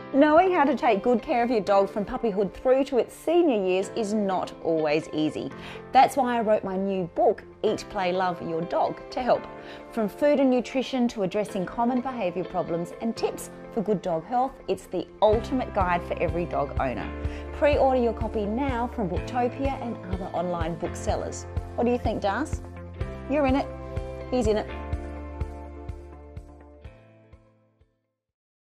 Knowing how to take good care of your dog from puppyhood through to its senior years is not always easy. That's why I wrote my new book, Eat, Play, Love Your Dog, to help. From food and nutrition to addressing common behaviour problems and tips for good dog health, it's the ultimate guide for every dog owner. Pre-order your copy now from Booktopia and other online booksellers. What do you think, Das? You're in it. He's in it.